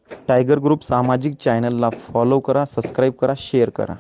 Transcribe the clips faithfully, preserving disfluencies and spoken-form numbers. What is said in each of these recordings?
Tiger group सामाजिक चॅनलला follow करा, सबस्क्राईब करा, शेअर करा.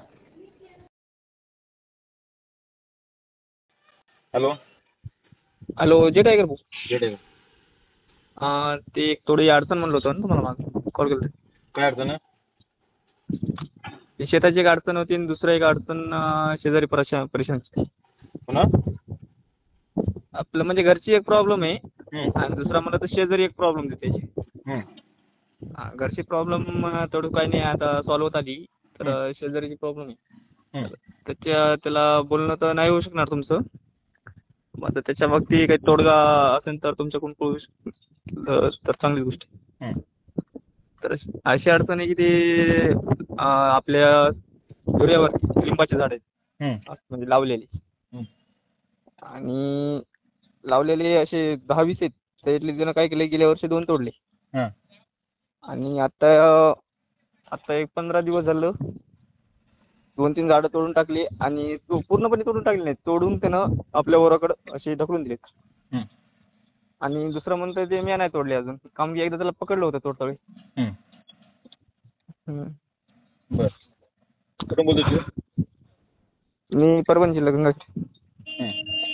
हॅलो हॅलो जे टायगर भाऊ. जे टायगर. अं, ते एक थोडी अडचण म्हणलं होतं ना तुम्हाला मागं कॉल केलं. काय अडचण आहे? ते शेताची एक अडचण होती आणि दुसरं एक अडचण अं, शेजारी परेशान परेशानची. पुन्हा आपलं म्हणजे घरची एक प्रॉब्लेम आहे हम्म, आणि दुसरा म्हणलं तर शेजारी एक प्रॉब्लेम आहे त्याची. हम्म, हा, घरची प्रॉब्लेम तेवढं काही नाही आता सॉल्व्ह होत आली. तर हम्म, अं, शेजारीची प्रॉब्लेम आहे. हम्म. तर त्याच्या त्याला बोलणं तर नाही होऊ शकणार तुमचं. मग आता त्याच्या बाबतीत काही तोडगा असेल तर तुमच्याकडून कळू शक- तर तर चांगली गोष्ट आहे. हम्म, तर अशी अडचण आहे की ते अं, आपल्या सूर्यावर लिंबाचे झाड आहेत. हम्म, असं म्हणजे लावलेली हम्म, आणि लावलेले असे दहा वीस आहेत. त्यातले त्यानं काय केलं गेल्या वर्षी दोन तोडले हा, आणि आता आता एक पंधरा दिवस झालं दोन तीन झाडं तोडून टाकली आणि तो पूर्णपणे तोडून टाकली नाही, तोडून त्यानं आपल्या वराकडं असे ढकलून दिलेत. हम्म, आणि दुसरं म्हणतं ते मी नाही तोडले अजून, काम की एकदा त्याला पकडलं होतं तोडतावे. हम्म. हम्म. बर, कुठून बोलतो तू? मी परभणी जिल्हा गंगाखेड. हम्म.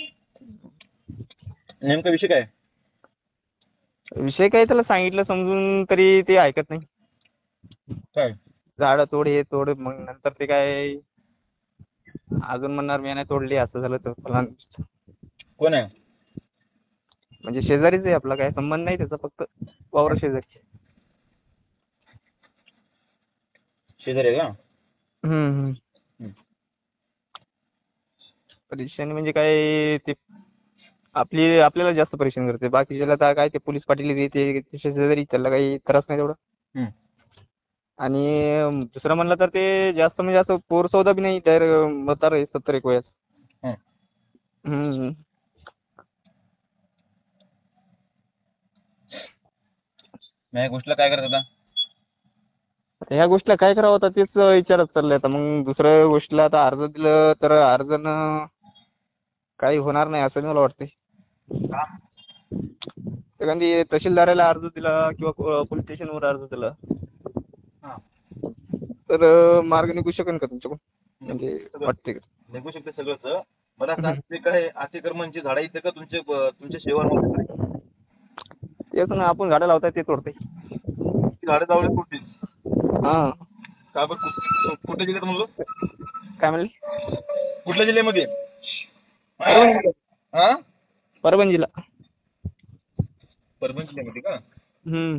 नेमका विषय काय आहे? विषय काय त्याला सांगितलं समजून तरी ते ऐकत नाही. काय झाडं तोड हे तोड, मग नंतर ते काय अजून म्हणणार मी नाही तोडली, असं झालं तर फलान. कोण आहे? म्हणजे शेजारीच आहे, आपला काय संबंध नाही त्याचा, फक्त वावर शेजारी. शेजारी आहे का? हम्म, हम्म. हम्म. परेशानी म्हणजे काय ते आपली आपल्याला जास्त परेशान करते, बाकीच्याला तर काय ते पोलीस पाटील येते ते शेजारी, त्याला काही त्रास नाही तेवढा. हम्म, आणि दुसरं म्हणलं तर ते जास्त म्हणजे असं पोर सौदा बी नाही, डायरेक्ट म्हातार आहे सत्तर एक वयाचं. हम्म. हम्म. मग या गोष्टीला काय करत आता? आता ह्या गोष्टीला काय करावं आता तेच विचारत चाललंय. आता मग दुसऱ्या गोष्टीला आता अर्ज दिलं तर अर्जनं काही होणार नाही असं मला वाटतंय. का? एखादी तहसीलदाराला अर्ज दिला किंवा पोलीस स्टेशनवर अर्ज दिला हा, तर मार्ग निघू शकेल का तुमच्याकडून, म्हणजे सगळं वाटते का? निघू शकते सगळंच. मला सांग, ते काय अतिक्रमणची झाडं इथे का तुमचे तुमच्या शेवामध्ये? तेच ना, आपण झाडं लावताय ते तोडते. ती झाडं जावळे कुठे? हां, का बरं? कु- कुठल्या जिल्ह्यात म्हणलो? काय म्हणले? कुठल्या जिल्ह्यामध्ये? परभणी जिल्हा. हा, परभणी जिल्हा. परभणी जिल्ह्यामध्ये का? हम्म.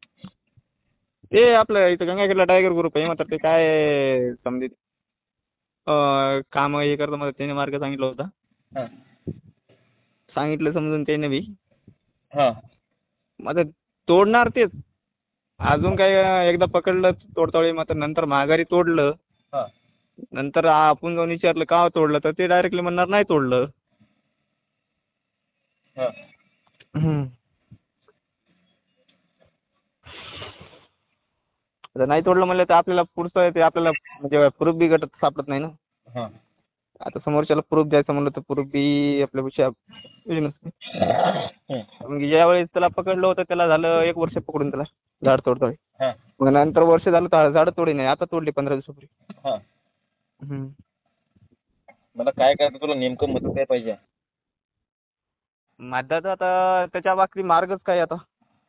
ते आपलं इथं गंगाखेडला टायगर ग्रुप आहे, मात्र ते काय समजे काम हे करतं, मला त्याने मार्ग सांगितला होता. हा, सांगितलं समजून त्याने बी. हा, मग आता तोडणार तेच. अजून काय एकदा पकडलं तोडतावळी, मात्र नंतर माघारी तोडलं. हा, नंतर आपण जाऊन विचारलं का तोडलं, तर ते डायरेक्टली म्हणणार नाही तोडलं. हा. हम्म. आता नाही तोडलं म्हणलं तर आपल्याला पुढचं ते आपल्याला म्हणजे प्रूफ बी गटत सापडत नाही ना. हा. आता समोरच्याला प्रूफ द्यायचं म्हणलं तर प्रूफ बी आपल्यापेक्षा नसते. हम्म. मग ज्यावेळेस त्याला पकडलं होतं त्याला झालं एक वर्ष पकडून त्याला झाड तोडतोय. हा, मग नंतर वर्ष झालं तर झाड तोडी नाही, आता तोडली पंधरा दिवसापूर्वी. हा. हम्म. मला काय करायचं, तुला नेमकं मदत काय पाहिजे? मदत आता त्याच्या बाबतीत मार्गच काय आता?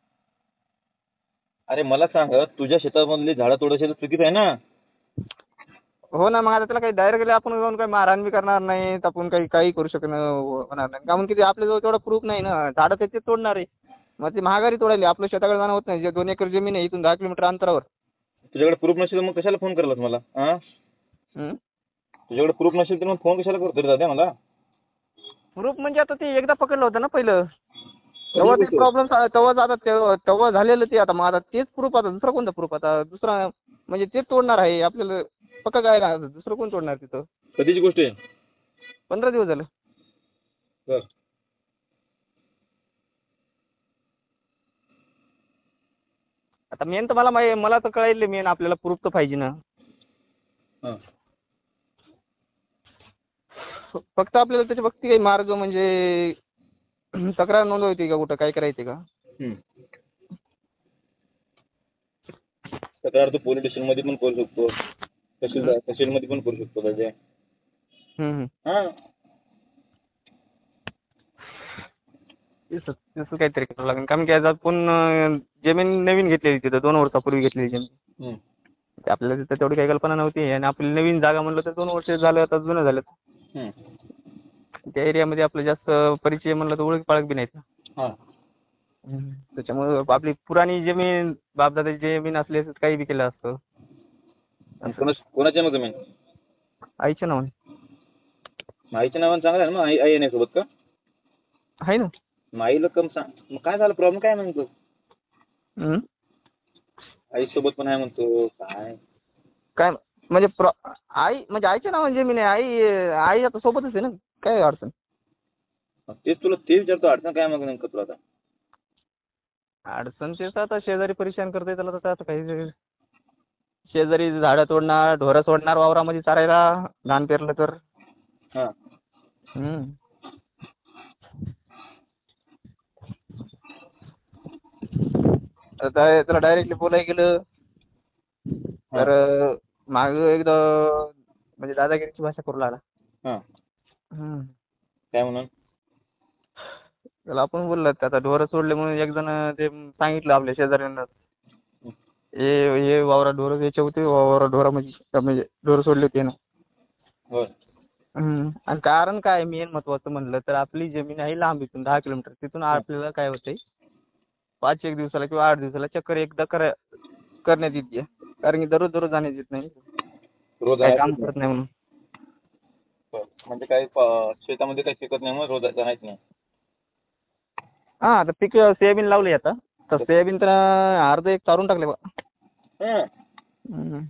अरे मला सांग, तुझ्या शेतामधली झाडं तोडायची चुकीच आहे ना? हो ना, मग आता त्याला काही डायरेक्टली आपण जाऊन काही मारहाण बी करणार नाही, आपण काही काही करू शकणार होणार नाही. कारण की आपल्याजवळ तेवढा प्रूफ नाही ना, झाडं त्याचे तोडणार आहे. मग ती महागारी तोडायली, आपलं शेताकडे जाणं होत नाही. जे दोन एकर जमीन आहे इथून दहा किलोमीटर अंतरावर. तुझ्याकडे प्रूफ नसेल मग कशाला फोन करलास मला? हा, हम्म. तुझ्याकडे प्रूफ नसेल तर मग फोन कशाला करतो रे दादा मला? प्रूफ म्हणजे आता ते एकदा पकडलं होतं ना पहिलं, तेव्हा ते प्रॉब्लेम तेव्हा आता तेव्हा तेव्हा झालेलं ते. आता मग आता तेच प्रूफ, आता दुसरा कोणता प्रूफ आता दुसरा म्हणजे तेच तोडणार आहे आपल्याला पक्का काय ना, दुसरं कोण तोडणार तिथं? कधीची गोष्ट आहे? पंधरा दिवस झालं. बर. आता मेन तर मला माहि- मला तर कळायला मेन आपल्याला प्रूफ तर पाहिजे ना. हा, फक्त आपल्याला त्याच्या फक्त काही मार्ग म्हणजे तक्रार नोंदवायची का, कुठं काय करायचे का? हम्म. तक्रार तो पोलीस स्टेशनमध्ये पण करू शकतो, तहसील तहसीलमध्ये पण करू शकतो त्याचे. हम्म, हम्म. हां तसं तसं काहीतरी करावं लागेल, कारण की आज आपण अं, जमीन नवीन घेतलेली तिथं दोन वर्षापूर्वी घेतलेली जमीन. हं. ते आपल्याला तिथं तेवढी काही कल्पना नव्हती आणि आपली नवीन जागा म्हणलं तर दोन वर्ष झालं आता जुनं झालं. हं. त्या एरियामध्ये आपलं जास्त परिचय म्हणलं तर ओळख पाळख बी नाहीत ना. हां हम्म. त्याच्यामुळं आपली पुराणी जमीन बापदादाची जमीन असली असं काही बी केलं असतं. आणि कोणा कोणाच्या मग जमीन आईच्या नावाने आईच्या नावानं चांगलं आहे ना, मग आई आई येण्यासोबत का? आहे ना. मग आईला कम सांग, मग काय झालं, प्रॉब्लेम काय म्हणतो? हम्म. आईसोबत पण आहे म्हणतो काय? काय म्हणजे प्र आई म्हणजे आईच्या नावाने जमीन आहे. आई आई आता सोबतच आहे ना, काय अडचण. मग तेच तुला ते विचारतो, अडचण काय मग नेमकं तुला आता? अडचण तेच आता शेजारी परेशान करतोय त्याला, तर आता काही शेजारी झाडं तोडणार, ढोरं सोडणार वावरामध्ये चारायला धान पेरलं तर. हां हम्म. आता त्याला डायरेक्टली बोलायला गेलं तर माग एकदा म्हणजे दादागिरीची भाषा करू लागला. हां हम्म. काय म्हणून? त्याला आपण बोललो आता ढोरं सोडले म्हणून एक जण ते सांगितलं आपल्या शेजाऱ्यांना, हे हे वावरा ढोरं याच्या होते, वावरा ढोरा म्हणजे म्हणजे ढोरं सोडले होते ना. होय. हम्म. आणि कारण काय मेन महत्वाचं म्हणलं तर आपली जमीन आहे लांब इथून दहा किलोमीटर. तिथून आपल्याला काय होतंय पाच एक दिवसाला किंवा आठ दिवसाला चक्कर एकदा करा करण्यात येते, कारण की दररोज दररोज जाण्यात येत नाही, रोज काय आहे काम करत नाही म्हणून. म्हणजे काही प- शेतामध्ये काही पिकत नाही म्हणून रोज जायचं नाही. हा आता पीक सोयाबीन लावली आता, तर सोयाबीन तर अर्ध एक चारून टाकले बा. हां हम्म.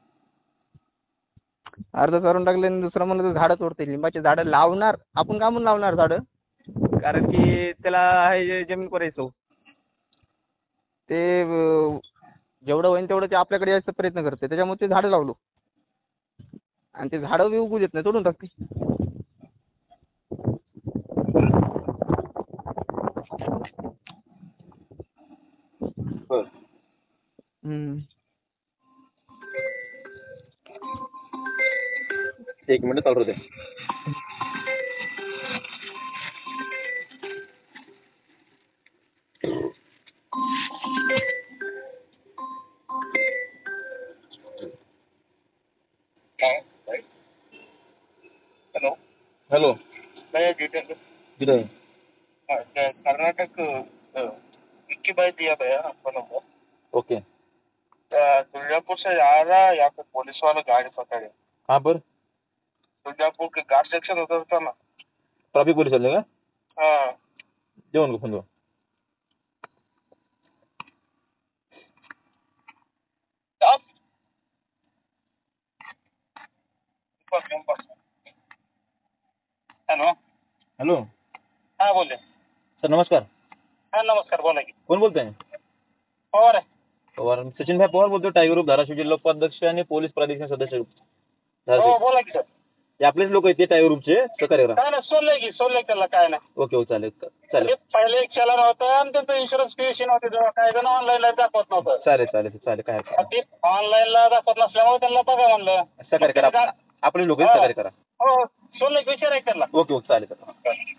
अर्ध चारून टाकले आणि दुसरं म्हणलं तर झाडं तोडते. लिंबाची झाडं लावणार आपण का म्हणून लावणार झाडं, कारण की त्याला आहे जमीन करायचो ते अं, जेवढं होईल तेवढं ते आपल्याकडे यायचा प्रयत्न करते, त्याच्यामुळे ते झाडं लावलो आणि ते झाडं बी उगू देत नाही, तोडून टाकते. होय. हम्म. एक मिनिट चालू दे. हेलो हॅलो मैं डिटेल किधर है? कर्नाटक इक्की बाई दिया गया आपका नंबर। ओके दुर्गापुर से आ रहा, यहाँ पे पुलिस वाला गाड़ी पकड़े। कहाँ पर? दुर्गापुर के घाट सेक्शन होता था ना। ट्रैफिक पुलिस वाले का? हाँ दे उनको फोन दो. आप बस बस हेलो हॅलो हाँ बोले। सर नमस्कार. हाँ नमस्कार, बोला की कोण बोलताय? पवार आहे. पवार सचिन भाई पवार बोलतो, टायगर ग्रुप धाराशिव जिल्हा उपाध्यक्ष आणि पोलीस प्राधिकरण सदस्य. हो धाराशिव. बोला की सर. ते आपलेच लोक आहेत ते टायगर ग्रुपचे सहकार्य करा. काय ना सोडले की सोडले त्याला काय ना. ओके हो चालेल चालेल पहिले एक चलन होतं आणि त्यांचं इन्शुरन्स पीयूसी नव्हते, तेव्हा काय जण ऑनलाईनला दाखवत नव्हतं. चालेल चालेल चालेल काय हरकत नाही. ते ऑनलाईनला दाखवत नसल्यामुळे त्यांना बघा म्हणलं. सहकार्य करा, आपले लोक आहेत सहकार्य करा. हो सोडले की विचार आहे त्याला. ओके ओके चालेल चालेल.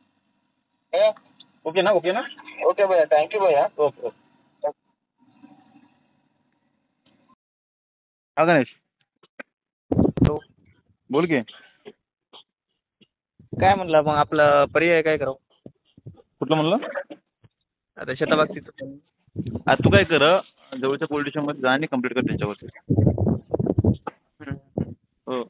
ओके ना ओके ना ओके भैया, थँक्यू भैया. Okay okay. हा गणेश तो बोल की. काय म्हणलं मग आपला पर्याय काय करावं कुठलं म्हणलं? आता शेताबाबतीत. आता तू काय कर, जवळच्या पोलीस स्टेशनमध्ये जा आणि कंप्लीट कर त्यांच्यावरती. हो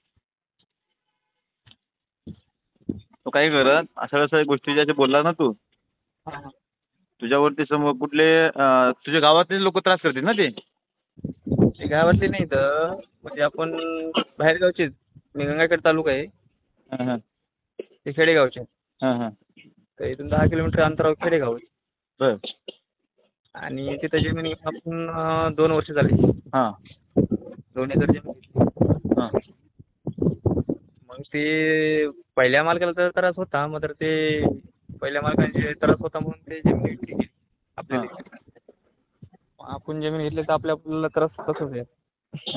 तो काय कर, अशा अशा गोष्टी ज्या बोलला ना तू, तुझ्यावरती समोर कुठले अं, तुझ्या गावातले लोक त्रास करतील ना ते. ते गावातले नाही तर म्हणजे आपण बाहेरगावचे, मी गंगाखेड तालुका आहे, हां हां ते खेडेगावचे. हां हां तर इथून दहा किलोमीटर अंतरावर खेडेगाव आहे. बर आणि तिथं जमीन घेऊन आपण अं, दोन वर्ष झाली. हां दोन एकर जमीन घेतली. हां मग ते पहिल्या मालकाला तर त्रास होता, मग तर ते पहिल्या मालकाचे त्रास होता म्हणून ते जमीन विक्री केली आपल्याला. आपण जमीन घेतली तर आपल्या आपल्याला त्रास तसंच आहे. हां.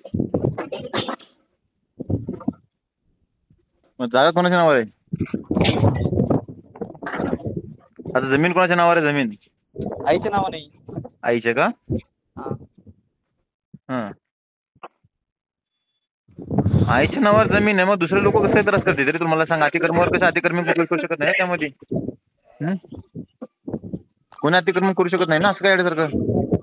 मग जागा कोणाच्या नावावर आहे? आता जमीन कोणाच्या नावावर आहे जमीन? आईच्या नावावर नाही. आईच्या का? हां. हां. आईच्या नावावर जमीन आहे, मग दुसरे लोक कसं त्रास करते तरी तुम्हाला सांगा. अतिक्रमणावर कसं अतिक्रमण करू करू शकत नाही त्यामध्ये. हं? कोणी अतिक्रमण करू शकत नाही ना असं काय येण्यासारखं.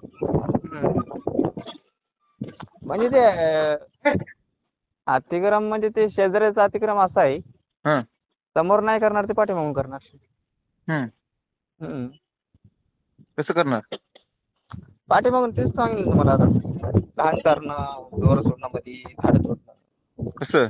म्हणजे ते अं, अतिक्रम म्हणजे ते शेजाऱ्याचं अतिक्रम असं आहे, हां. समोर नाही करणार ते पाठीमागून करणार. हं. हम्म. कसं करणार? पाठीमागून तेच सांगेल तुम्हाला आता. लहान करणं, दोर सोडणं मध्ये, झाडं तोडणं. कसं?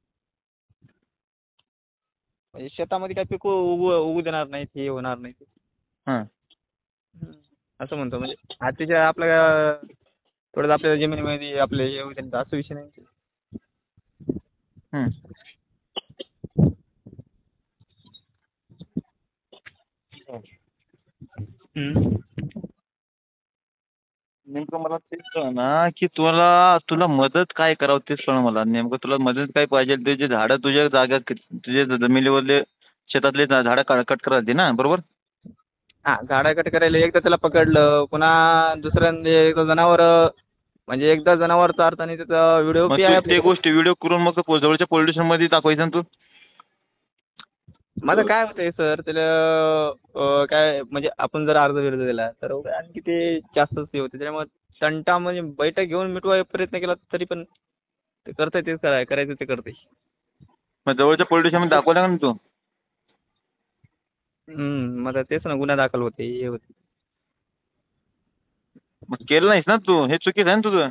म्हणजे शेतामध्ये काही पिकू उगू उगू देणार नाहीत, हे होणार नाही. हां. असं म्हणतो म्हणजे हातीच्या आपल्या थोडं आपल्या जमिनीमध्ये आपले हे होते ना, असं विषय नाही. हं. हम्म. नेमकं मला तेच कळना की तुला तुला मदत काय करावं तेच कळना मला. नेमकं तुला मदत काय पाहिजे? ते जे झाडं तुझ्या जागा तुझ्या जमिनीवरले शेतातले झाडं कट करायचे ना, बरोबर? हा, झाडं कट करायला एकदा त्याला पकडलं, पुन्हा दुसऱ्यांदा एकदा जनावर म्हणजे एकदा जनावर चारताना त्याचा व्हिडिओ मग बी तू आहे ते आपल्याकडे. गोष्टी व्हिडिओ करून मग पो- जवळच्या पोलीस स्टेशनमध्ये दाखवायचं ना तू. माझं काय होतंय सर, त्याला अं, काय म्हणजे आपण जर अर्ज विरोध दिला तर आणखी ते जास्तच हे होते. त्याच्यामुळे तंटा म्हणजे बैठक घेऊन मिटवायचा प्रयत्न केला तरी पण ते करतंय तेच कराय करायचं ते करते. मग जवळच्या पोलीस स्टेशनमध्ये दाखवला का ना तू? हम्म. मग तेच ना, गुन्हा दाखल होते, हे होते. मग केलं नाहीस ना तू, हे चुकीचं आहे ना तुझं.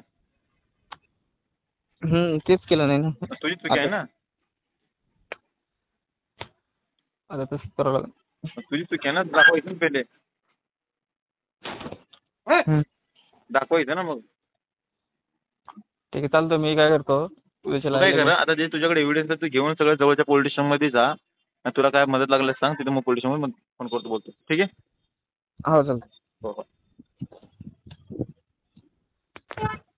हम्म. तेच केलं नाही ना. तुझी चुकी आहे ना. आता तसंच करावं लागेल. मग तुझी चुकी आहे ना, दाखवायचं ना पहिले. हम्म. दाखवायचं ना मग. ठीक आहे, चालतं. मी काय करतो तू काय कर आता जे तुझ्याकडे एव्हिडन्स आहे तू घेऊन सगळं जवळच्या पोलीस स्टेशनमध्ये जा. आणि तुला काय मदत लागल्यास सांग, तिथे मग पोलीस स्टेशनमध्ये फोन करतो बोलतो. ठीक आहे? हो, चालतं. हो हो.